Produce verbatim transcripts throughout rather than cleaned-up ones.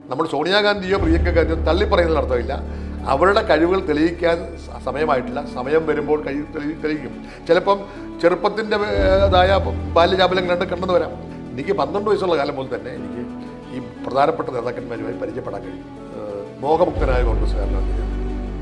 നമ്മൾ സോണിയാഗാന്ധിയോ പ്രിയങ്ക ഗാന്ധിയോ തള്ളിപ്പറയുന്നതിൽ അർത്ഥമില്ല. അവരുടെ കഴിവുകൾ തെളിയിക്കാൻ സമയമായിട്ടില്ല. സമയം വരുമ്പോൾ കഴിവ് തെളി തെളിയിക്കും. ചിലപ്പം ചെറുപ്പത്തിൻ്റെതായ ബാല്യചാപലം കണ്ട് കണ്ടെന്ന് വരാം. എനിക്ക് പന്ത്രണ്ട് വയസ്സുള്ള കാലം മുതൽ തന്നെ എനിക്ക് ഈ പ്രധാനപ്പെട്ട നേതാക്കന്മാരുമായി പരിചയപ്പെടാൻ കഴിയും. മോഹമുക്തനായ കോൺഗ്രസ്സുകാരനാണ് ഞാൻ.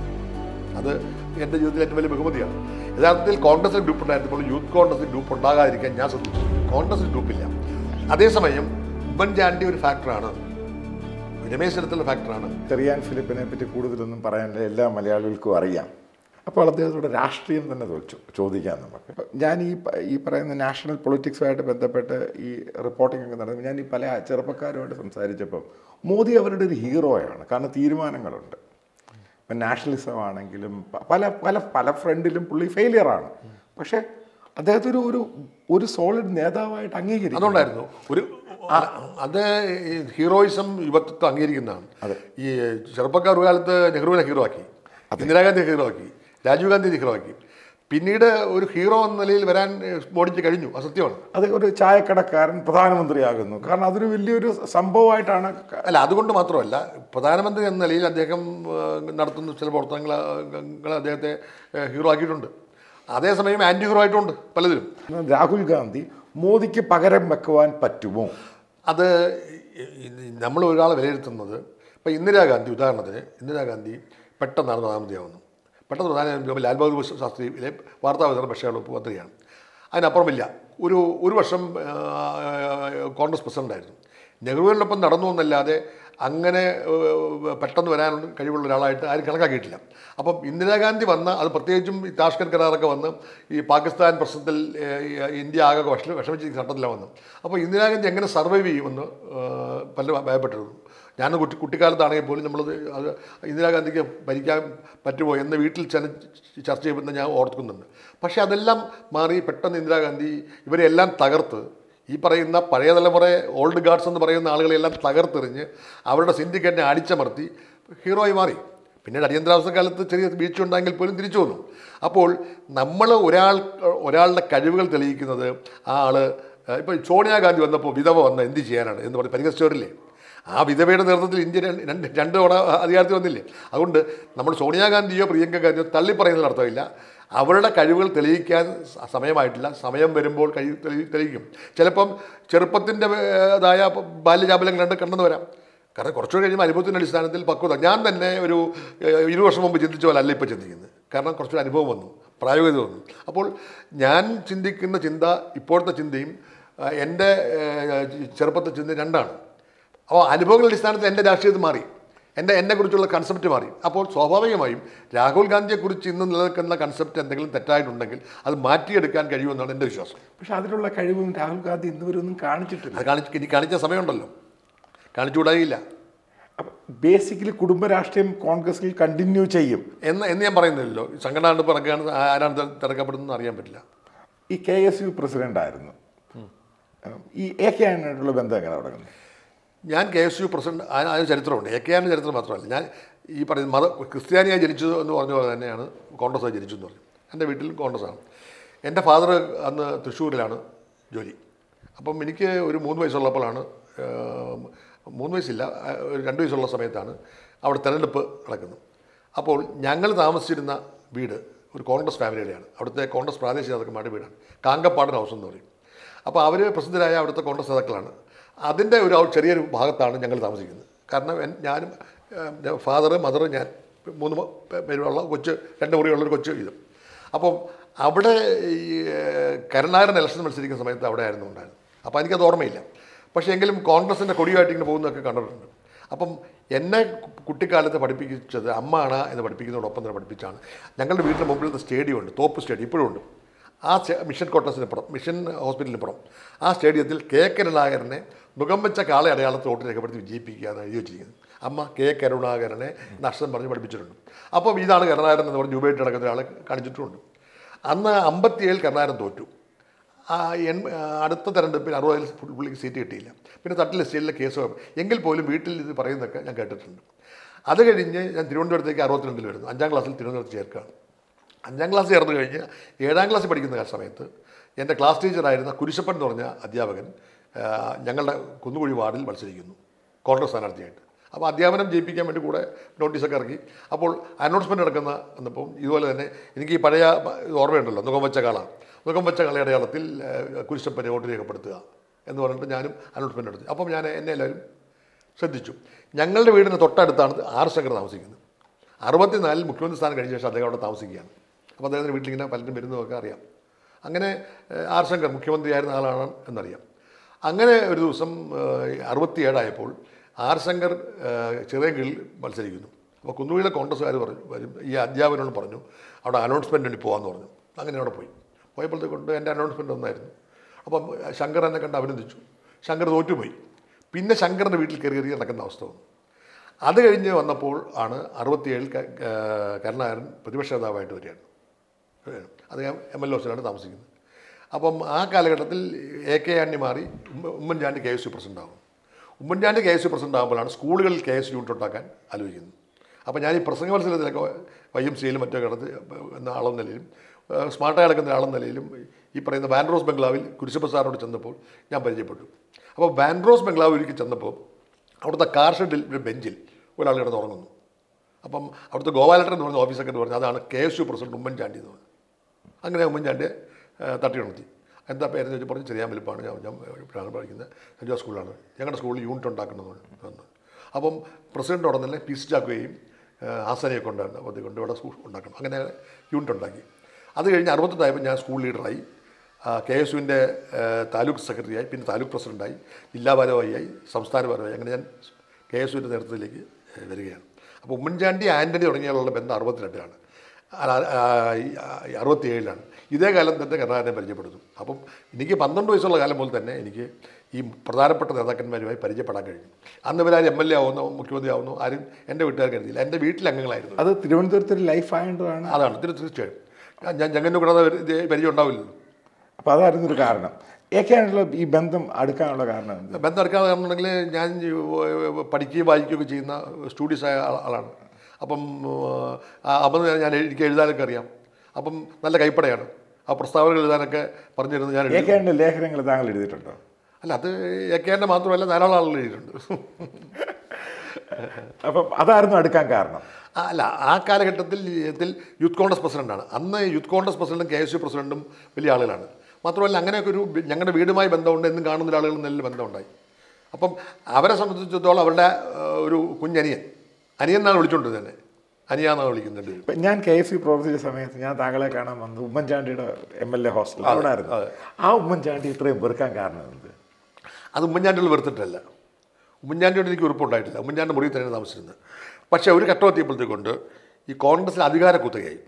അത് എൻ്റെ ജീവിതത്തിൽ ഏറ്റവും വലിയ ബഹുമതിയാണ്. യഥാർത്ഥത്തിൽ കോൺഗ്രസിൽ ഗ്രൂപ്പ് ഉണ്ടായിരുന്നപ്പോൾ യൂത്ത് കോൺഗ്രസിൽ ഗ്രൂപ്പ് ഉണ്ടാകാതിരിക്കാൻ ഞാൻ ശ്രദ്ധിച്ചു. കോൺഗ്രസിൽ ഗ്രൂപ്പില്ല. അതേസമയം ഉമ്മൻചാണ്ടി ഒരു ഫാക്ടറാണ്, രമേശ് ചെന്നിത്തല ഫാക്ടറാണ്. ചെറിയാൻ ഫിലിപ്പിനെ പറ്റി കൂടുതലൊന്നും പറയാനില്ല, എല്ലാ മലയാളികൾക്കും അറിയാം. അപ്പോൾ അദ്ദേഹത്തോട് രാഷ്ട്രീയം തന്നെ ചോദിക്കാം നമുക്ക്. ഞാൻ ഈ ഈ പറയുന്ന നാഷണൽ പൊളിറ്റിക്സുമായിട്ട് ബന്ധപ്പെട്ട് ഈ റിപ്പോർട്ടിംഗ് ഒക്കെ നടന്നു. ഞാൻ ഈ പല ചെറുപ്പക്കാരുമായിട്ട് സംസാരിച്ചപ്പം മോദി അവരുടെ ഒരു ഹീറോയാണ്. കാരണം തീരുമാനങ്ങളുണ്ട്. ഇപ്പം നാഷണലിസം ആണെങ്കിലും പല പല പല ഫ്രണ്ടിലും പുള്ളി ഫെയിലിയറാണ്. പക്ഷേ അദ്ദേഹത്തെ ഒരു ഒരു ഒരു സോളിഡ് നേതാവായിട്ട് അംഗീകരിക്കും. അതുകൊണ്ടായിരുന്നു ഒരു അത് ഹീറോയിസം യുവത്വത്തെ അംഗീകരിക്കുന്നതാണ്. ഈ ചെറുപ്പക്കാർ ഒരു കാലത്ത് നെഹ്റുവിനെ ഹീറോ ആക്കി, ഇന്ദിരാഗാന്ധി ഹീറോ ആക്കി, രാജീവ് ഗാന്ധി ഹീറോ ആക്കി. പിന്നീട് ഒരു ഹീറോ എന്ന നിലയിൽ വരാൻ മോഡിക്ക് കഴിഞ്ഞു. അസത്യമാണ്. അത് ഒരു ചായക്കടക്കാരൻ പ്രധാനമന്ത്രിയാകുന്നു. കാരണം അതൊരു വലിയൊരു സംഭവമായിട്ടാണ്. അല്ല, അതുകൊണ്ട് മാത്രമല്ല, പ്രധാനമന്ത്രി എന്ന നിലയിൽ അദ്ദേഹം നടത്തുന്ന ചില പ്രവർത്തനങ്ങൾ അദ്ദേഹത്തെ ഹീറോ ആക്കിയിട്ടുണ്ട്. അതേസമയം ആൻറ്റി ഹീറോ ആയിട്ടുണ്ട് പലതിലും. രാഹുൽ ഗാന്ധി മോദിക്ക് പകരം വെക്കുവാൻ പറ്റുമോ? അത് നമ്മൾ ഒരാളെ വിലയിരുത്തുന്നത്, ഇപ്പം ഇന്ദിരാഗാന്ധി ഉദാഹരണത്തിന്, ഇന്ദിരാഗാന്ധി പെട്ടെന്നാണ് പ്രധാനമന്ത്രിയാവുന്നത്. പെട്ടെന്ന് പ്രധാനമന്ത്രി ലാൽ ബഹദൂർ ശാസ്ത്രിയിലെ വാർത്താവിതരണ പക്ഷികളുടെ മന്ത്രിയാണ്. അതിനപ്പുറമില്ല. ഒരു ഒരു വർഷം കോൺഗ്രസ് പ്രസിഡൻ്റായിരുന്നു. നെഹ്റുവിനോടൊപ്പം നടന്നു എന്നല്ലാതെ അങ്ങനെ പെട്ടെന്ന് വരാൻ കഴിവുള്ള ഒരാളായിട്ട് ആരും കണക്കാക്കിയിട്ടില്ല. അപ്പം ഇന്ദിരാഗാന്ധി വന്ന, അത് പ്രത്യേകിച്ചും ഈ താഷ്കർ കരാറൊക്കെ വന്ന് ഈ പാകിസ്ഥാൻ പ്രശ്നത്തിൽ ഇന്ത്യ ആകെ വിഷ വിഷമിച്ചിരിക്കുന്ന ഘട്ടത്തിലാണ് വന്നത്. അപ്പോൾ ഇന്ദിരാഗാന്ധി എങ്ങനെ സർവൈവ് ചെയ്യുമെന്ന് പലരും ഭയപ്പെട്ടിരുന്നു. ഞാൻ കുട്ടി കുട്ടിക്കാലത്താണെങ്കിൽ പോലും നമ്മളത് അത് ഇന്ദിരാഗാന്ധിക്ക് ഭരിക്കാൻ പറ്റുമോ എന്ന് വീട്ടിൽ ചെന്ന് ചർച്ച ചെയ്യുമെന്ന് ഞാൻ ഓർക്കുന്നുണ്ട്. പക്ഷേ അതെല്ലാം മാറി പെട്ടെന്ന് ഇന്ദിരാഗാന്ധി ഇവരെല്ലാം തകർത്ത്, ഈ പറയുന്ന പഴയ തലമുറ ഓൾഡ് ഗാർഡ്സ് എന്ന് പറയുന്ന ആളുകളെല്ലാം തകർത്തെറിഞ്ഞ് അവരുടെ സിൻഡിക്കേറ്റിനെ അടിച്ചമർത്തി ഹീറോയി മാറി. പിന്നീട് അടിയന്തരാവസ്ഥ കാലത്ത് ചെറിയ വീഴ്ച ഉണ്ടായെങ്കിൽ പോലും തിരിച്ചു വന്നു. അപ്പോൾ നമ്മൾ ഒരാൾ ഒരാളുടെ കഴിവുകൾ തെളിയിക്കുന്നത് ആ ആൾ, ഇപ്പോൾ സോണിയാഗാന്ധി വന്നപ്പോൾ വിധവ വന്ന എന്ത് ചെയ്യാനാണ് എന്ന് പറഞ്ഞ് പരിഹസിച്ചവരില്ലേ? ആ വിധവയുടെ നേതൃത്വത്തിൽ ഇന്ത്യ രണ്ട് രണ്ട് തവണ അധികാരത്തിൽ വന്നില്ലേ? അതുകൊണ്ട് നമ്മൾ സോണിയാഗാന്ധിയോ പ്രിയങ്ക ഗാന്ധിയോ തള്ളിപ്പറയുന്നതിൽ അർത്ഥമില്ല. അവരുടെ കഴിവുകൾ തെളിയിക്കാൻ സമയമായിട്ടില്ല. സമയം വരുമ്പോൾ കഴിവ് തെളി തെളിയിക്കും. ചിലപ്പം ചെറുപ്പത്തിൻ്റെതായ ബാല്യചാപലം കണ്ട് കണ്ടെന്ന് വരാം. കാരണം കുറച്ചുകൂടി കഴിയുമ്പോൾ അനുഭവത്തിൻ്റെ അടിസ്ഥാനത്തിൽ പക്വത. ഞാൻ തന്നെ ഒരു ഇരുപത് വർഷം മുമ്പ് ചിന്തിച്ച പോലെ അല്ല ഇപ്പോൾ ചിന്തിക്കുന്നത്. കാരണം കുറച്ചൊരു അനുഭവം വന്നു, പ്രായോഗികത വന്നു. അപ്പോൾ ഞാൻ ചിന്തിക്കുന്ന ചിന്ത ഇപ്പോഴത്തെ ചിന്തയും എൻ്റെ ചെറുപ്പത്തെ ചിന്തയും രണ്ടാണ്. അപ്പോൾ അനുഭവങ്ങളുടെ അടിസ്ഥാനത്തിൽ എൻ്റെ രാഷ്ട്രീയത്തിൽ മാറി, എൻ്റെ എന്നെക്കുറിച്ചുള്ള കൺസെപ്റ്റ് മാറി. അപ്പോൾ സ്വാഭാവികമായും രാഹുൽ ഗാന്ധിയെക്കുറിച്ച് ഇന്ന് നിലനിൽക്കുന്ന കൺസെപ്റ്റ് എന്തെങ്കിലും തെറ്റായിട്ടുണ്ടെങ്കിൽ അത് മാറ്റിയെടുക്കാൻ കഴിയുമെന്നാണ് എൻ്റെ വിശ്വാസം. പക്ഷെ അതിനുള്ള കഴിവും രാഹുൽ ഗാന്ധി ഇന്നുവരെ ഒന്നും കാണിച്ചിട്ടില്ല. അത് കാണിച്ച് ഇനി കാണിച്ച സമയമുണ്ടല്ലോ, കാണിച്ചുകൂടായില്ല. അപ്പം ബേസിക്കലി കുടുംബ രാഷ്ട്രീയം കോൺഗ്രസിൽ കണ്ടിന്യൂ ചെയ്യും എന്ന് എന്ന് ഞാൻ പറയുന്നില്ലല്ലോ. സംഘടന കണ്ട് പറക്കുകയാണ്, ആരാണ് തിരക്കപ്പെടുന്നതെന്ന് അറിയാൻ പറ്റില്ല. ഈ കെ എസ് യു പ്രസിഡന്റ് ആയിരുന്നു. ഈ എ കെ ആന്റണിയായിട്ടുള്ള ബന്ധം എങ്ങനെ തുടങ്ങുന്നത്? ഞാൻ കെ എസ് യു പ്രസിഡന്റ്, അതിന് ചരിത്രമുണ്ട്. എ കെ ആൻ്റെ ചരിത്രം മാത്രമല്ല, ഞാൻ ഈ പറയുന്ന മത ക്രിസ്ത്യാനിയായി ജനിച്ചത് എന്ന് പറഞ്ഞ പോലെ തന്നെയാണ് കോൺഗ്രസ്സായി ജനിച്ചു എന്ന് പറഞ്ഞു. എൻ്റെ വീട്ടിൽ കോൺഗ്രസ്സാണ്. എൻ്റെ ഫാദർ അന്ന് തൃശ്ശൂരിലാണ് ജോലി. അപ്പം എനിക്ക് ഒരു മൂന്ന് വയസ്സുള്ളപ്പോഴാണ്, മൂന്ന് വയസ്സില്ല ഒരു രണ്ട് വയസ്സുള്ള സമയത്താണ് അവിടെ തെരഞ്ഞെടുപ്പ് നടക്കുന്നത്. അപ്പോൾ ഞങ്ങൾ താമസിച്ചിരുന്ന വീട് ഒരു കോൺഗ്രസ് ഫാമിലിയുടെയാണ്. അവിടുത്തെ കോൺഗ്രസ് പ്രാദേശിക നേതാക്കന്മാരുടെ വീടാണ്. കാങ്കപ്പാടൻ ഹൗസ് എന്ന് പറയും. അപ്പോൾ അവർ പ്രസിദ്ധരായ അവിടുത്തെ കോൺഗ്രസ് നേതാക്കളാണ്. അതിൻ്റെ ഒരു ചെറിയൊരു ഭാഗത്താണ് ഞങ്ങൾ താമസിക്കുന്നത്. കാരണം ഞാനും ഫാദർ, മദർ, ഞാൻ മൂന്ന് പേരുള്ള കൊച്ച്, രണ്ട് മുറിയുള്ളൊരു കൊച്ച് വീതം. അപ്പം അവിടെ ഈ കരുണാകരൻ ഇലക്ഷൻ മത്സരിക്കുന്ന സമയത്ത് അവിടെ ആയിരുന്നു ഉണ്ടായിരുന്നു. അപ്പോൾ എനിക്കത് ഓർമ്മയില്ല. പക്ഷേ എങ്കിലും കോൺഗ്രസിൻ്റെ കൊടിയായിട്ട് ഇങ്ങനെ പോകുന്നതൊക്കെ കണ്ടിട്ടുണ്ട്. അപ്പം എന്നെ കുട്ടിക്കാലത്ത് പഠിപ്പിച്ചത് അമ്മാണ് എന്ന് പഠിപ്പിക്കുന്നതോടൊപ്പം തന്നെ പഠിപ്പിച്ചാണ്. ഞങ്ങളുടെ വീടിൻ്റെ മുമ്പിലത്തെ സ്റ്റേഡിയം ഉണ്ട്, തോപ്പ് സ്റ്റേഡിയം ഇപ്പോഴും ഉണ്ട്. ആ മിഷൻ ക്വാർട്ടേഴ്സിനപ്പുറം, മിഷൻ ഹോസ്പിറ്റലിനപ്പുറം ആ സ്റ്റേഡിയത്തിൽ കെ കരുണാകരനെ മുഖം വെച്ച കാളെ അടയാളത്തിൽ വോട്ട് രേഖപ്പെടുത്തി വിജയിപ്പിക്കുക എന്ന് എഴുതി വെച്ചിരിക്കുന്നത്. അമ്മ കെ കരുണാകരനെ നഷ്ടം പറഞ്ഞ് പഠിപ്പിച്ചിട്ടുണ്ട്. അപ്പോൾ ഇതാണ് കരുണാകരൻ എന്ന് പറഞ്ഞ് രൂപയായിട്ട് നടക്കുന്ന ഒരാളെ കാണിച്ചിട്ടുമുണ്ട്. അന്ന് അമ്പത്തിയേഴ് കരുണാകരൻ തോറ്റു. എൺ അടുത്ത തെരഞ്ഞെടുപ്പിൽ അറുപതിൽ പുള്ളിക്ക് സീറ്റ് കിട്ടിയില്ല. പിന്നെ തട്ടിൽ സ്റ്റേറ്റിലെ കേസ് എങ്കിൽ പോലും വീട്ടിൽ ഇത് പറയുന്നതൊക്കെ ഞാൻ കേട്ടിട്ടുണ്ട്. അത് കഴിഞ്ഞ് ഞാൻ തിരുവനന്തപുരത്തേക്ക് അറുപത്തിരണ്ടിൽ വരുന്നു. അഞ്ചാം ക്ലാസ്സിൽ തിരുവനന്തപുരത്ത് ചേർക്കുകയാണ്. അഞ്ചാം ക്ലാസ് ചേർന്ന് കഴിഞ്ഞ് ഏഴാം ക്ലാസ്സിൽ പഠിക്കുന്ന സമയത്ത് എൻ്റെ ക്ലാസ് ടീച്ചറായിരുന്ന കുരിശപ്പൻ എന്ന് പറഞ്ഞ അധ്യാപകൻ ഞങ്ങളുടെ കുന്നുകുഴി വാർഡിൽ മത്സരിക്കുന്നു കോൺഗ്രസ് സ്ഥാനാർത്ഥിയായിട്ട്. അപ്പോൾ അധ്യാപനം ജയിപ്പിക്കാൻ വേണ്ടി കൂടെ നോട്ടീസൊക്കെ ഇറക്കി. അപ്പോൾ അനൗൺസ്മെൻറ്റ് നടക്കുന്ന വന്നപ്പോൾ ഇതുപോലെ തന്നെ എനിക്ക് ഈ പഴയ ഇത് ഓർമ്മയുണ്ടല്ലോ, മുഖം വെച്ച കാള മുഖം വെച്ച കളയുടെ അടയാളത്തിൽ കുരിശപ്പനെ വോട്ട് രേഖപ്പെടുത്തുക എന്ന് പറഞ്ഞിട്ട് ഞാനും അനൗൺസ്മെൻറ്റ് നടത്തി. അപ്പം ഞാൻ എന്നെ എല്ലാവരും ശ്രദ്ധിച്ചു. ഞങ്ങളുടെ വീടിന് തൊട്ടടുത്താണ് ആർ ശങ്കർ താമസിക്കുന്നത്. അറുപത്തിനാലിൽ മുഖ്യമന്ത്രി സ്ഥാനം കഴിഞ്ഞ ശേഷം അദ്ദേഹം അവിടെ താമസിക്കുകയാണ്. അപ്പോൾ അദ്ദേഹത്തിൻ്റെ വീട്ടിലിങ്ങനെ പലരും വരുന്നതൊക്കെ അറിയാം. അങ്ങനെ ആർ ശങ്കർ മുഖ്യമന്ത്രിയായിരുന്ന ആളാണ് എന്നറിയാം. അങ്ങനെ ഒരു ദിവസം അറുപത്തിയേഴായപ്പോൾ ആർ ശങ്കർ ചിറയൻകീഴിൽ മത്സരിക്കുന്നു. അപ്പോൾ കുന്നുകുഴിയിലെ കോൺഗ്രസ്സുകാർ പറഞ്ഞു വരും ഈ അധ്യാപനോട് പറഞ്ഞു അവിടെ അനൗൺസ്മെൻറ്റ് വേണ്ടി പോകാമെന്ന് പറഞ്ഞു. അങ്ങനെ അവിടെ പോയി പോയപ്പോഴത്തേക്കൊണ്ട് എൻ്റെ അനൗൺസ്മെൻറ്റ് ഒന്നായിരുന്നു. അപ്പം ശങ്കർ എന്നെ കണ്ട് അഭിനന്ദിച്ചു. ശങ്കർ തോറ്റുപോയി. പിന്നെ ശങ്കറിൻ്റെ വീട്ടിൽ കയറി കയറി നടക്കുന്ന അവസ്ഥ വന്നു. അത് കഴിഞ്ഞ് വന്നപ്പോൾ ആണ് അറുപത്തിയേഴിൽ കരുണാകരൻ പ്രതിപക്ഷ നേതാവായിട്ട് വരികയാണ്. അദ്ദേഹം എം എൽ ഹൗസിലാണ് താമസിക്കുന്നത്. അപ്പം ആ കാലഘട്ടത്തിൽ എ കെ ആന്റണി മാറി Oommen Chandy K S U president ആകും. Oommen Chandy K S U president ആകുമ്പോഴാണ് സ്കൂളുകളിൽ കെ എസ് യു യൂണിറ്റ് ഉണ്ടാക്കാൻ ആലോചിക്കുന്നത്. അപ്പോൾ ഞാൻ ഈ പ്രസംഗ മത്സരത്തിലൊക്കെ വൈ എം സിയിലും മറ്റോ കിടന്ന് എന്ന ആളെന്ന നിലയിലും സ്മാർട്ടായി നടക്കുന്ന ആളെന്ന നിലയിലും ഈ പറയുന്ന വാൻഡ്രോസ് ബംഗ്ലാവിൽ കുരിശപ്പ സാറിനോട് ചെന്നപ്പോൾ ഞാൻ പരിചയപ്പെട്ടു. അപ്പോൾ വാൻഡ്രോസ് ബംഗ്ലാവ് ഒരിക്കൽ ചെന്നപ്പോൾ അവിടുത്തെ കാർ ഷെഡിൽ ഒരു ബെഞ്ചിൽ ഒരാൾ കിടന്ന് ഉറങ്ങുന്നു. അപ്പം അവിടുത്തെ ഗോപാലട്ടൻ എന്ന് പറഞ്ഞ ഓഫീസൊക്കെ എന്ന് പറഞ്ഞാൽ അതാണ് K S U president Oommen Chandy എന്ന് പറഞ്ഞു. അങ്ങനെ ഉമ്മൻചാണ്ടിയെ തട്ടി ഉണർത്തി. എന്താ പേരെന്ന് ചോദിച്ചാൽ പറഞ്ഞ് ചെറിയാൻ വലുപ്പമാണ്, ഞാൻ ഞാൻ ഇപ്പോഴാണ് പഠിക്കുന്നത്, സെൻറ്റ് ജോസ് സ്കൂളിലാണ്, ഞങ്ങളുടെ സ്കൂളിൽ യൂണിറ്റ് ഉണ്ടാക്കണമെന്ന് പറഞ്ഞു. അപ്പം പ്രസിഡന്റ് ഉടൻ തന്നെ പീസ് ചാക്കുകയും ആസനയൊക്കെ ഉണ്ടായിരുന്നു. അപ്പോൾ കൊണ്ട് ഇവിടെ സ്കൂൾ ഉണ്ടാക്കണം. അങ്ങനെ യൂണിറ്റ് ഉണ്ടാക്കി. അത് കഴിഞ്ഞ് അറുപത്തെട്ടായപ്പോൾ ഞാൻ സ്കൂൾ ലീഡറായി, കെ എസ് യുവിൻ്റെ താലൂക്ക് സെക്രട്ടറിയായി, പിന്നെ താലൂക്ക് പ്രസിഡൻ്റായി, ജില്ലാ ഭാരവാഹിയായി, സംസ്ഥാന ഭാരവാഹി. അങ്ങനെ ഞാൻ കെ എസ് യുവിൻ്റെ നേതൃത്വത്തിലേക്ക് വരികയാണ്. അപ്പോൾ ഉമ്മൻചാണ്ടി ആൻ്റണി തുടങ്ങിയുള്ള ബന്ധം അറുപത്തിരണ്ടിലാണ്, അറുപത്തിയേഴിലാണ്. ഇതേ കാലം തന്നെ കരുണാകരനെ പരിചയപ്പെടുന്നു. അപ്പം എനിക്ക് പന്ത്രണ്ട് വയസ്സുള്ള കാലം മുതൽ തന്നെ എനിക്ക് ഈ പ്രധാനപ്പെട്ട നേതാക്കന്മാരുമായി പരിചയപ്പെടാൻ കഴിഞ്ഞു. അന്ന് ഇവരാരും എം എൽ എ ആവുന്നോ മുഖ്യമന്ത്രി ആവുന്നോ ആരും എൻ്റെ വീട്ടുകാർ കരുതിയില്ല. എൻ്റെ വീട്ടിലെ അംഗങ്ങളായിരുന്നു. അത് തിരുവനന്തപുരത്തൊരു ലൈഫ് ആയതുകൊണ്ടാണ്. അതാണ് തീർച്ചയായും. ഞാൻ ചെങ്ങന്നൂർ കൂടാതെ പരിചയം ഉണ്ടാവില്ലല്ലോ. അപ്പോൾ അതായിരുന്നു ഒരു കാരണം. ഏതൊക്കെയാണല്ലോ ഈ ബന്ധം അടുക്കാനുള്ള കാരണം? ബന്ധം അടുക്കാനുള്ള കാരണം ഉണ്ടെങ്കിൽ ഞാൻ പഠിക്കുകയും വായിക്കുകയൊക്കെ ചെയ്യുന്ന സ്റ്റുഡീസ് ആയ ആളാണ്. അപ്പം അപ്പം ഞാൻ എനിക്ക് എഴുതാനൊക്കെ അറിയാം. അപ്പം നല്ല കൈപ്പടയാണ്. ആ പ്രസ്താവനകൾ എഴുതാനൊക്കെ പറഞ്ഞിരുന്നു. ഞാൻ ഏതൊക്കെയാണ് ലേഖനങ്ങൾ താങ്കൾ എഴുതിയിട്ടുണ്ടോ? അല്ല, അത് ഏക്കേൻ്റെ മാത്രമല്ല ധാരാളം ആളുകൾ എഴുതിയിട്ടുണ്ട്. അപ്പം അതായിരുന്നു അടുക്കാൻ കാരണം. അല്ല, ആ കാലഘട്ടത്തിൽ യൂത്ത് കോൺഗ്രസ് പ്രസിഡൻ്റാണ്. അന്ന് യൂത്ത് കോൺഗ്രസ് പ്രസിഡൻറ്റും കെ എസ് യു പ്രസിഡൻറ്റും വലിയ ആളുകളാണ്. മാത്രമല്ല അങ്ങനെയൊക്കെ ഒരു ഞങ്ങളുടെ വീടുമായി ബന്ധമുണ്ട്, എന്നും കാണുന്ന ആളുകൾ നല്ല ബന്ധമുണ്ടായി. അപ്പം അവരെ സംബന്ധിച്ചിടത്തോളം അവരുടെ ഒരു കുഞ്ഞനിയൻ, അനിയൻ എന്നാണ് വിളിച്ചുകൊണ്ട് തന്നെ, അനിയാന്നാണ് വിളിക്കുന്നുണ്ട്. ഇപ്പം ഞാൻ കെ എസ് യു പ്രവർത്തിച്ച സമയത്ത് ഞാൻ താങ്കളെ കാണാൻ വന്നത് ഉമ്മൻചാണ്ടിയുടെ എം എൽ എ ഹോസ്റ്റൽ അവിടെ ആയിരുന്നു. ആ ഉമ്മൻചാണ്ടി ഇത്രയും വെറുക്കാൻ കാരണം എന്ത്? അത് ഉമ്മൻചാണ്ടികൾ വെറുത്തിട്ടല്ല. ഉമ്മൻചാണ്ടിയോട് എനിക്ക് ഉറപ്പുണ്ടായിട്ടില്ല. ഉമ്മൻചാണ്ടി മുറിയിൽ തന്നെ താമസിച്ചിരുന്നത്. പക്ഷേ ഒരു ഘട്ടം എത്തിയപ്പോഴത്തേക്കൊണ്ട് ഈ കോൺഗ്രസ്സിൽ അധികാര കുത്തകയായി.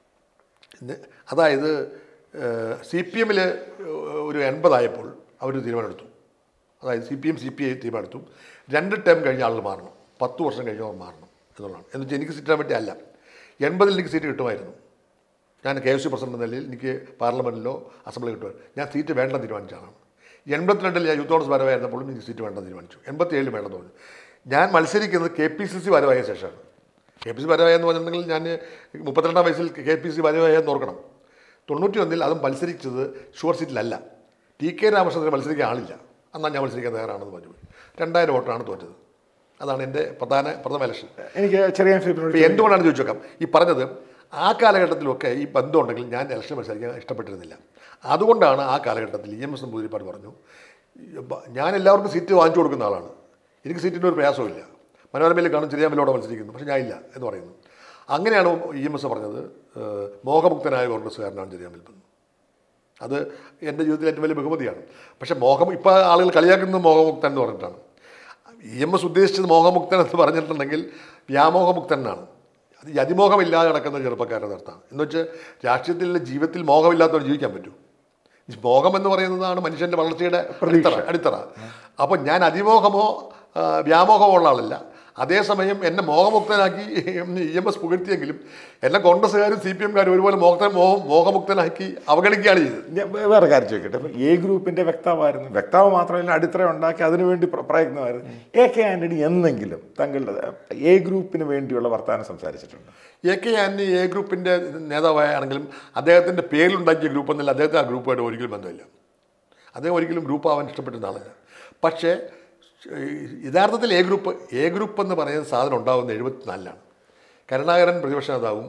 അതായത് സി പി എമ്മിൽ ഒരു എൺപതായപ്പോൾ അവർ തീരുമാനമെടുത്തു. അതായത് C P M C P I തീരുമാനമെടുത്തു രണ്ട് ടേം കഴിഞ്ഞ ആളുകൾ മാറണം, പത്ത് വർഷം കഴിഞ്ഞവർ മാറണം എന്നുള്ളതാണ്. എന്ന് വെച്ചാൽ എനിക്ക് സീറ്റ് ഇടാൻ വേണ്ടി അല്ല, എൺപതിൽ എനിക്ക് സീറ്റ് കിട്ടുമായിരുന്നു. ഞാൻ കെ എസ് യു പ്രസിഡന്റ് നിലയിൽ എനിക്ക് പാർലമെൻറ്റിലോ അസംബ്ലി കിട്ടുമായിരുന്നു. ഞാൻ സീറ്റ് വേണ്ടെന്ന് തീരുമാനിച്ചാണ്. എൺപത്തിരണ്ടിൽ ഞാൻ യൂത്ത് കോൺഗ്രസ് ഭാരവായിരുന്നപ്പോഴും എനിക്ക് സീറ്റ് വേണ്ടെന്ന് തീരുമാനിച്ചു. എൺപത്തി ഏഴിൽ വേണ്ടെന്ന് പറഞ്ഞു. ഞാൻ മത്സരിക്കുന്നത് കെ പി സി സി ഭാരവായ ശേഷമാണ്. കെ പി സി ഭാരവായ എന്ന് പറഞ്ഞിട്ടുണ്ടെങ്കിൽ ഞാൻ മുപ്പത്തിരണ്ടാം വയസ്സിൽ കെ പി സി ഭാരവായ എന്ന് ഓർക്കണം. തൊണ്ണൂറ്റി ഒന്നിൽ അതും മത്സരിച്ചത് ഷുവർ സീറ്റിലല്ല. ടി കെ രാമചന്ദ്രൻ മത്സരിക്കാൻ ആളില്ല. എന്നാൽ ഞാൻ മത്സരിക്കാൻ തയ്യാറാണെന്ന് പറഞ്ഞു പോയി. രണ്ടായിരം വോട്ടാണ് തോറ്റത്. അതാണ് എൻ്റെ പ്രധാന പ്രഥമ ഇലക്ഷൻ. എനിക്ക് ചെറിയ എന്തുകൊണ്ടാണ് ചോദിച്ചു നോക്കാം. ഈ പറഞ്ഞത് ആ കാലഘട്ടത്തിലൊക്കെ ഈ ബന്ധം ഉണ്ടെങ്കിൽ ഞാൻ ഇലക്ഷൻ മത്സരിക്കാൻ ഇഷ്ടപ്പെട്ടിരുന്നില്ല. അതുകൊണ്ടാണ് ആ കാലഘട്ടത്തിൽ ഇ എം എസ് നമ്പൂതിരിപ്പാട് പറഞ്ഞു, ഞാൻ എല്ലാവർക്കും സീറ്റ് വാങ്ങിച്ചു കൊടുക്കുന്ന ആളാണ്, എനിക്ക് സീറ്റിൻ്റെ ഒരു പ്രയാസമില്ല, മനോരമയിൽ കാണും ചെറിയാമലോടെ മത്സരിക്കുന്നു, പക്ഷേ ഞാൻ ഇല്ല എന്ന് പറയുന്നു. അങ്ങനെയാണ് ഇ എം എസ് പറഞ്ഞത് മോഹമുക്തനായ കോൺഗ്രസ്സുകാരനാണ് ചെറിയാമൽ. അത് എൻ്റെ ജീവിതത്തിൽ ഏറ്റവും വലിയ ബഹുമതിയാണ്. പക്ഷേ മോഹം ഇപ്പോൾ ആളുകൾ കളിയാക്കുന്നത് മോഹമുക്തൻ എന്ന് പറഞ്ഞിട്ടാണ്. ഇ എം എസ് ഉദ്ദേശിച്ചത് മോഹമുക്തൻ എന്ന് പറഞ്ഞിട്ടുണ്ടെങ്കിൽ വ്യാമോഹമുക്തനാണ്. അത് ഈ അതിമോഹമില്ലാതെ നടക്കുന്ന ചെറുപ്പക്കാരുടെ അർത്ഥമാണ്. എന്ന് വെച്ചാൽ രാഷ്ട്രീയത്തിലെ ജീവിതത്തിൽ മോഹമില്ലാത്തവർ ജീവിക്കാൻ പറ്റൂ. ഈ മോഹം എന്ന് പറയുന്നതാണ് മനുഷ്യൻ്റെ വളർച്ചയുടെ അടിത്തറ അടിത്തറ അപ്പോൾ ഞാൻ അതിമോഹമോ വ്യാമോഹമോ ഉള്ള ആളല്ല. അതേസമയം എന്നെ മോഹമുക്തനാക്കി ഇ എം എസ് പുകഴ്ത്തിയെങ്കിലും എന്നെ കോൺഗ്രസ്സുകാരും സി പി എംകാരും ഒരുപോലെ മോഹ മോഹം മോഹമുക്തനാക്കി അവഗണിക്കുകയാണ് ചെയ്തത്. ഞാൻ വേറെ കാര്യം ചോദിക്കട്ടെ. അപ്പം എ ഗ്രൂപ്പിൻ്റെ വക്താവായിരുന്നു. വക്താവ് മാത്രമല്ല അടിത്തറ ഉണ്ടാക്കി അതിനുവേണ്ടി പ്രയത്നമായിരുന്നു. എ കെ ആൻ്റണി എന്നെങ്കിലും തങ്ങളുടെ എ ഗ്രൂപ്പിന് വേണ്ടിയുള്ള വർത്തമാനം സംസാരിച്ചിട്ടുണ്ട്? എ കെ ആൻ്റണി എ ഗ്രൂപ്പിൻ്റെ നേതാവായാണെങ്കിലും അദ്ദേഹത്തിൻ്റെ പേരിലുണ്ടാക്കിയ ഗ്രൂപ്പ് എന്നല്ല, അദ്ദേഹത്തെ ആ ഗ്രൂപ്പായിട്ട് ഒരിക്കലും ബന്ധമില്ല. അദ്ദേഹം ഒരിക്കലും ഗ്രൂപ്പ് ആവാൻ ഇഷ്ടപ്പെട്ടുന്ന ആളല്ല. പക്ഷേ യഥാർത്ഥത്തിൽ എ ഗ്രൂപ്പ് എ ഗ്രൂപ്പ് എന്ന് പറയുന്ന സാധനം ഉണ്ടാകുന്നത് എഴുപത്തിനാലിലാണ്. കരുണാകരൻ പ്രതിപക്ഷ നേതാവും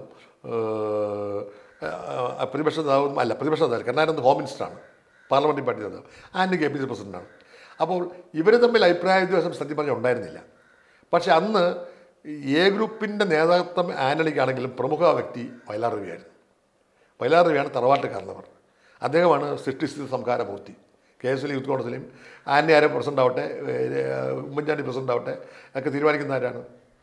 പ്രതിപക്ഷ നേതാവും അല്ല പ്രതിപക്ഷ നേതാവ് കരുണാകരൻ ഹോം മിനിസ്റ്ററാണ്, പാർലമെൻ്ററി പാർട്ടി നേതാവ്, ആൻഡ് കെ പി സി പ്രസിഡൻ്റാണ്. അപ്പോൾ ഇവർ തമ്മിൽ അഭിപ്രായ വ്യത്യാസം സത്യം പറഞ്ഞാൽ ഉണ്ടായിരുന്നില്ല. പക്ഷേ അന്ന് എ ഗ്രൂപ്പിൻ്റെ നേതൃത്വം ആന്റണിക്കാണെങ്കിലും പ്രമുഖ വ്യക്തി വയലാർ രവിയായിരുന്നു. വയലാർ രവിയാണ് തറവാട്ടുകാരനവർ. അദ്ദേഹമാണ് സൃഷ്ടിസ്ഥിതി സംഹാരമൂർത്തി. കെ എസ് എൽ യൂത്ത് കോൺഗ്രസിലെയും ആന്റണി ആരും പ്രസിഡൻ്റ് ആവട്ടെ, ഉമ്മൻചാണ്ടി പ്രസിഡൻ്റ് ആവട്ടെ ഒക്കെ തീരുമാനിക്കുന്ന ആരാണ്?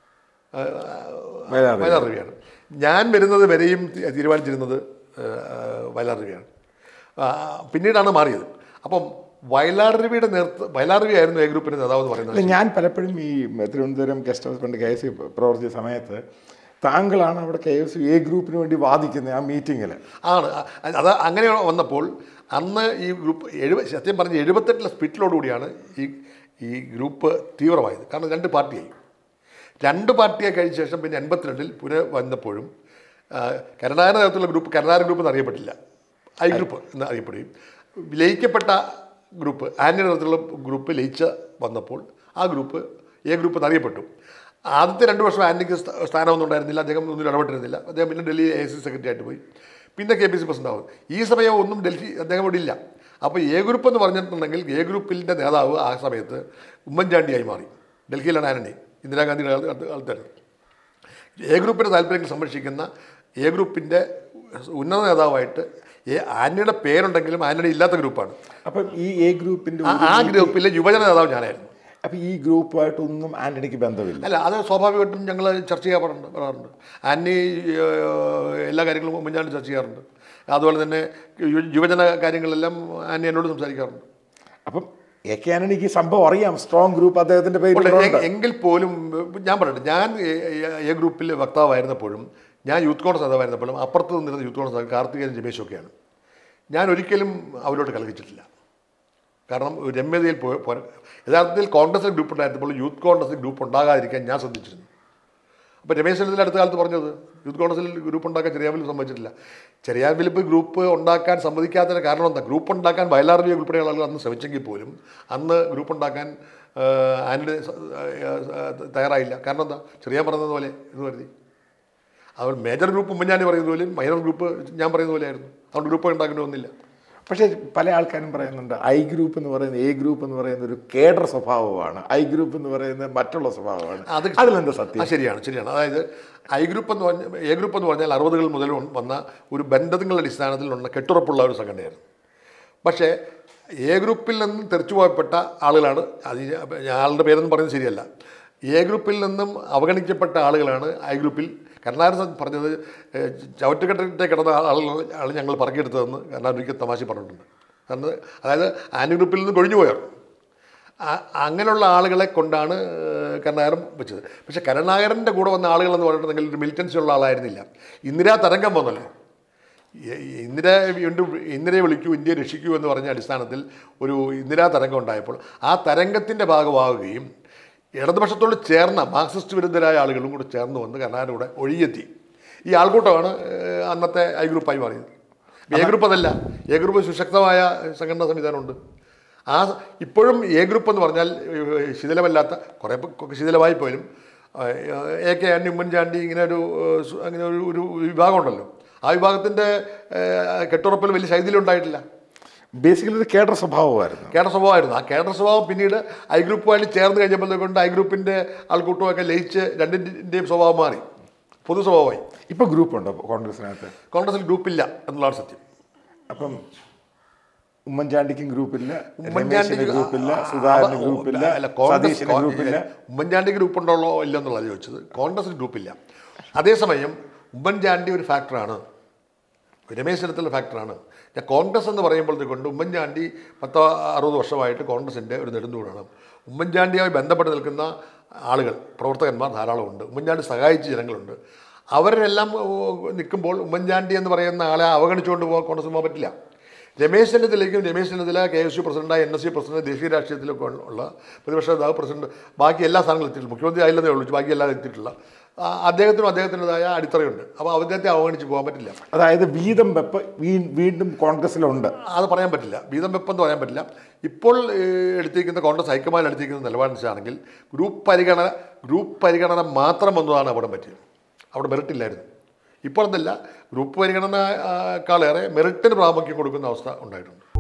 വയലാർ രവിയാണ്. ഞാൻ വരുന്നത് വരെയും തീരുമാനിച്ചിരുന്നത് വയലാർ രവിയാണ്. പിന്നീടാണ് മാറിയത്. അപ്പം വയലാർ രവിയുടെ നേതൃത്വം വയലാർ രവി ആയിരുന്നു എ ഗ്രൂപ്പിൻ്റെ നേതാവ് എന്ന് പറയുന്നത്. ഞാൻ പലപ്പോഴും ഈ Thiruvananthapuram guest house fund K S U പ്രവർത്തിച്ച സമയത്ത് താങ്കളാണ് അവിടെ കെ എസ് യു എ ഗ്രൂപ്പിന് വേണ്ടി വാദിക്കുന്നത് ആ മീറ്റിങ്ങിൽ. ആണ് അത് അങ്ങനെ വന്നപ്പോൾ അന്ന് ഈ ഗ്രൂപ്പ് എഴുപത് സത്യം പറഞ്ഞ് എഴുപത്തെട്ടിലെ സ്പിറ്റിലോടുകൂടിയാണ് ഈ ഈ ഗ്രൂപ്പ് തീവ്രമായത്. കാരണം രണ്ട് പാർട്ടിയായി രണ്ട് പാർട്ടിയായി കഴിഞ്ഞ ശേഷം പിന്നെ എൺപത്തിരണ്ടിൽ പുനഃ വന്നപ്പോഴും കരുണാകരൻ നേതൃത്വത്തിലുള്ള ഗ്രൂപ്പ് കരുണാകരൻ ഗ്രൂപ്പ് എന്ന് അറിയപ്പെട്ടില്ല, ഐ ഗ്രൂപ്പ് എന്ന് അറിയപ്പെടുകയും ലയിക്കപ്പെട്ട ഗ്രൂപ്പ് ആന്റണി നേതൃത്വത്തിലുള്ള ഗ്രൂപ്പ് ലയിച്ച വന്നപ്പോൾ ആ ഗ്രൂപ്പ് എ ഗ്രൂപ്പ് എന്നറിയപ്പെട്ടു. ആദ്യത്തെ രണ്ട് വർഷം ആന്റണിക്ക് സ്ഥാനമൊന്നും ഉണ്ടായിരുന്നില്ല, അദ്ദേഹം ഒന്നും ഇടപെട്ടിരുന്നില്ല. അദ്ദേഹം പിന്നെ ഡൽഹി എ സി സെക്രട്ടറി ആയിട്ട് പോയി, പിന്നെ കെ പി സി പ്രസിഡന്റ് ആവും. ഈ സമയം ഒന്നും ഡൽഹി അദ്ദേഹം ഇവിടെ ഇല്ല. അപ്പോൾ എ ഗ്രൂപ്പ് എന്ന് പറഞ്ഞിട്ടുണ്ടെങ്കിൽ എ ഗ്രൂപ്പിൻ്റെ നേതാവ് ആ സമയത്ത് ഉമ്മൻചാണ്ടിയായി മാറി. ഡൽഹിയിലാണ് ആന്റണി, ഇന്ദിരാഗാന്ധിയുടെ കാലത്താണ്. എ ഗ്രൂപ്പിൻ്റെ താല്പര്യങ്ങൾ സംരക്ഷിക്കുന്ന എ ഗ്രൂപ്പിൻ്റെ ഉന്നത നേതാവായിട്ട് ഏ ആന്റണിയുടെ പേരുണ്ടെങ്കിലും ആന്റണി ഇല്ലാത്ത ഗ്രൂപ്പാണ്. അപ്പം ഈ എ ഗ്രൂപ്പിൻ്റെ ആ ഗ്രൂപ്പിലെ യുവജന നേതാവ് ഞാനായിരുന്നു. അപ്പോൾ ഈ ഗ്രൂപ്പുമായിട്ടൊന്നും ആന്റണിക്ക് ബന്ധമില്ല? അല്ല, അത് സ്വാഭാവികമായിട്ടും ഞങ്ങൾ ചർച്ച ചെയ്യാറുണ്ട് പറയാറുണ്ട് ആന്റണി എല്ലാ കാര്യങ്ങളും ഉമ്മൻചാണ്ടി ചർച്ച ചെയ്യാറുണ്ട്. അതുപോലെ തന്നെ യുവജന കാര്യങ്ങളെല്ലാം ആന്റണി എന്നോട് സംസാരിക്കാറുണ്ട്. അപ്പം എ കെ ആന്റണിക്ക് സംഭവം അറിയാം, സ്ട്രോങ് ഗ്രൂപ്പ് അദ്ദേഹത്തിൻ്റെ പേരിൽ. എങ്കിൽ പോലും ഞാൻ പറയട്ടെ, ഞാൻ എ ഗ്രൂപ്പിൽ വക്താവായിരുന്നപ്പോഴും ഞാൻ യൂത്ത് കോൺഗ്രസ് നേതാവായിരുന്നപ്പോഴും അപ്പുറത്ത് നിന്നിരുന്ന യൂത്ത് കോൺഗ്രസ് കാർത്തികേയൻ രമേശൊക്കെയാണ്. ഞാൻ ഒരിക്കലും അവരോട് കലഹിച്ചിട്ടില്ല. കാരണം രമ്യതയിൽ പോ യഥാർത്ഥത്തിൽ കോൺഗ്രസിൽ ഗ്രൂപ്പ് ഉണ്ടായിരുന്നപ്പോൾ യൂത്ത് കോൺഗ്രസിൽ ഗ്രൂപ്പ് ഉണ്ടാകാതിരിക്കാൻ ഞാൻ ശ്രദ്ധിച്ചിരുന്നു. അപ്പോൾ രമേശ് ചെന്നിത്തല അടുത്ത കാലത്ത് പറഞ്ഞത് യൂത്ത് കോൺഗ്രസിൽ ഗ്രൂപ്പ് ഉണ്ടാക്കാൻ ചെറിയാവിൽ സമ്മതിച്ചിട്ടില്ല. ചെറിയാവിൽ ഇപ്പോൾ ഗ്രൂപ്പ് ഉണ്ടാക്കാൻ സമ്മതിക്കാത്തതിന് കാരണം എന്താ? ഗ്രൂപ്പ് ഉണ്ടാക്കാൻ വയലാർ രവി ഉൾപ്പെടെയുള്ള ആളുകൾ അന്ന് ശ്രമിച്ചെങ്കിൽ പോലും അന്ന് ഗ്രൂപ്പ് ഉണ്ടാക്കാൻ ആന്റണി തയ്യാറായില്ല. കാരണം എന്താ? ചെറിയാൻ പറഞ്ഞതുപോലെ ഇത് കരുതി. അതുകൊണ്ട് മേജർ ഗ്രൂപ്പ് ഉമ്മൻചാണ്ടി പറയുന്ന പോലെയും മൈനർ ഗ്രൂപ്പ് ഞാൻ പറയുന്ന പോലെയായിരുന്നു. അതുകൊണ്ട് ഗ്രൂപ്പ് ഉണ്ടാക്കേണ്ടതൊന്നുമില്ല. പക്ഷേ പല ആൾക്കാരും പറയുന്നുണ്ട് ഐ ഗ്രൂപ്പ് എന്ന് പറയുന്നത് എ ഗ്രൂപ്പ് എന്ന് പറയുന്ന ഒരു കേഡർ സ്വഭാവമാണ്, ഐ ഗ്രൂപ്പ് എന്ന് പറയുന്നത് മറ്റുള്ള സ്വഭാവമാണ്. അത് അതിലെന്താ സത്യം? ശരിയാണ് ശരിയാണ് അതായത് ഐ ഗ്രൂപ്പ് എന്ന് പറഞ്ഞാൽ എ ഗ്രൂപ്പ് എന്ന് പറഞ്ഞാൽ അറുപതുകൾ മുതൽ വന്ന ഒരു ബന്ധങ്ങളുടെ അടിസ്ഥാനത്തിലുള്ള കെട്ടുറപ്പുള്ള ഒരു സംഘടനയായിരുന്നു. പക്ഷേ എ ഗ്രൂപ്പിൽ നിന്നും തെറിച്ചു പോയപ്പെട്ട ആളുകളാണ്, അത് ആളുടെ പേരൊന്നും പറയുന്നത് ശരിയല്ല, എ ഗ്രൂപ്പിൽ നിന്നും അവഗണിക്കപ്പെട്ട ആളുകളാണ് ഐ ഗ്രൂപ്പിൽ. കരുണാകരൻ പറഞ്ഞത് ചവറ്റുകെട്ടിട്ട് കിടന്ന ആളുകൾ ആണ് ഞങ്ങൾ പറക്കിയെടുത്തതെന്ന് കരുണാകരൻ ഒരിക്കൽ തമാശ പറഞ്ഞിട്ടുണ്ട്. കാരണം അതായത് ആന്റണി ഗ്രൂപ്പിൽ നിന്ന് കൊഴിഞ്ഞു പോയവർ, അങ്ങനെയുള്ള ആളുകളെ കൊണ്ടാണ് കരുണാകരൻ വെച്ചത്. പക്ഷേ കരുണാകരൻ്റെ കൂടെ വന്ന ആളുകളെന്ന് പറഞ്ഞിട്ടുണ്ടെങ്കിൽ ഒരു മിലിറ്റൻസി ഉള്ള ആളായിരുന്നില്ല. ഇന്ദിരാ തരംഗം വന്നല്ലോ, ഇന്ദിര വീണ്ടും ഇന്ദിരയെ വിളിക്കൂ, ഇന്ത്യയെ രക്ഷിക്കൂ എന്ന് പറഞ്ഞ അടിസ്ഥാനത്തിൽ ഒരു ഇന്ദിരാ തരംഗം ഉണ്ടായപ്പോൾ ആ തരംഗത്തിൻ്റെ ഭാഗമാവുകയും ഇടതുപക്ഷത്തോട് ചേർന്ന മാർക്സിസ്റ്റ് വിരുദ്ധരായ ആളുകളും കൂടെ ചേർന്ന് വന്ന് കരുണാകരൻ കൂടെ ഒഴിയെത്തി. ഈ ആൾക്കൂട്ടമാണ് അന്നത്തെ ഐ ഗ്രൂപ്പായി മാറിയത്. എ ഗ്രൂപ്പ് അതല്ല, എ ഗ്രൂപ്പ് സുശക്തമായ സംഘടനാ സംവിധാനമുണ്ട്. ആ ഇപ്പോഴും എ ഗ്രൂപ്പ് എന്ന് പറഞ്ഞാൽ ശിഥിലമല്ലാത്ത കുറേ ശിഥിലമായി പോലും എ കെ ആന്റണി ഉമ്മൻചാണ്ടി ഇങ്ങനെ ഒരു അങ്ങനെ ഒരു ഒരു വിഭാഗമുണ്ടല്ലോ, ആ വിഭാഗത്തിൻ്റെ കെട്ടുറപ്പിൽ വലിയ ശൈഥില്യം ഉണ്ടായിട്ടില്ല. ബേസിക്കലി ഒരു കേഡർ സ്വഭാവമായിരുന്നു കേഡർ സ്വഭാവമായിരുന്നു. ആ കേഡർ സ്വഭാവം പിന്നീട് ഐ ഗ്രൂപ്പുമായിട്ട് ചേർന്ന് കഴിഞ്ഞപ്പോഴത്തേക്കൊണ്ട് ഐ ഗ്രൂപ്പിൻ്റെ ആൾക്കൂട്ടമൊക്കെ ലയിച്ച് രണ്ടിൻ്റെയും സ്വഭാവം മാറി, പൊതു സ്വഭാവമായി. ഇപ്പോൾ ഗ്രൂപ്പുണ്ടോ കോൺഗ്രസിനകത്ത്? കോൺഗ്രസിൽ ഗ്രൂപ്പില്ല എന്നുള്ളതാണ് സത്യം. അപ്പം ഉമ്മൻചാണ്ടിക്കും ഗ്രൂപ്പില്ല, ഉമ്മൻചാണ്ടി ഗ്രൂപ്പില്ല, സുധാകരൻ ഗ്രൂപ്പില്ല, സതീശന് ഗ്രൂപ്പില്ല. ഉമ്മൻചാണ്ടി ഗ്രൂപ്പ് ഉണ്ടോ ഇല്ല എന്നുള്ളത് ചോദിച്ചത്. കോൺഗ്രസിൽ ഗ്രൂപ്പില്ല. അതേസമയം ഉമ്മൻചാണ്ടി ഒരു ഫാക്ടറാണ്, രമേശ് ചെന്നിത്തല ഫാക്ടറാണ്. ഞാൻ കോൺഗ്രസ് എന്ന് പറയുമ്പോഴത്തേക്കൊണ്ട് ഉമ്മൻചാണ്ടി പത്തോ അറുപത് വർഷമായിട്ട് കോൺഗ്രസിൻ്റെ ഒരു നെടുന്തൂണാണ്. ഉമ്മൻചാണ്ടിയുമായി ബന്ധപ്പെട്ട് നിൽക്കുന്ന ആളുകൾ, പ്രവർത്തകന്മാർ ധാരാളമുണ്ട്. ഉമ്മൻചാണ്ടി സഹായിച്ച ജനങ്ങളുണ്ട്. അവരെല്ലാം നിൽക്കുമ്പോൾ ഉമ്മൻചാണ്ടി എന്ന് പറയുന്ന ആളെ അവഗണിച്ചുകൊണ്ട് പോകാൻ കോൺഗ്രസ് പോകാൻ പറ്റില്ല. രമേശ് ചെന്നിത്തലയ്ക്കും Ramesh Chennithala K S U പ്രസിഡന്റായ എൻ എസ് യു പ്രസിഡന്റ് ദേശീയ രാഷ്ട്രീയത്തിലൊക്കെ ഉള്ള പ്രതിപക്ഷ നേതാവ് പ്രസിഡന്റ് ബാക്കി എല്ലാ സ്ഥാനങ്ങളും എത്തിയിട്ടില്ല. മുഖ്യമന്ത്രി ആയില്ലെന്നേ ഉള്ളൂ, ബാക്കി എല്ലാം എത്തിയിട്ടില്ല. അദ്ദേഹത്തിനും അദ്ദേഹത്തിൻ്റെതായ അടിത്തറയുണ്ട്. അപ്പോൾ അദ്ദേഹത്തെ അവഗണിച്ച് പോകാൻ പറ്റില്ല. അതായത് വീതം വെപ്പ് വീണ്ടും കോൺഗ്രസിലുണ്ട്, അത് പറയാൻ പറ്റില്ല. വീതം വെപ്പെന്ന് പറയാൻ പറ്റില്ല. ഇപ്പോൾ എടുത്തിരിക്കുന്ന കോൺഗ്രസ് ഹൈക്കമാൻഡ് എടുത്തിരിക്കുന്ന നിലപാടനുസരിച്ചാണെങ്കിൽ ഗ്രൂപ്പ് പരിഗണന ഗ്രൂപ്പ് പരിഗണന മാത്രം എന്നതാണ് അവിടെ പറ്റിയത്. അവിടെ മെറിറ്റില്ലായിരുന്നു. ഇപ്പോൾ എന്നല്ല, ഗ്രൂപ്പ് പരിഗണനക്കാളേറെ മെറിറ്റിന് പ്രാമുഖ്യം കൊടുക്കുന്ന അവസ്ഥ ഉണ്ടായിട്ടുണ്ട്.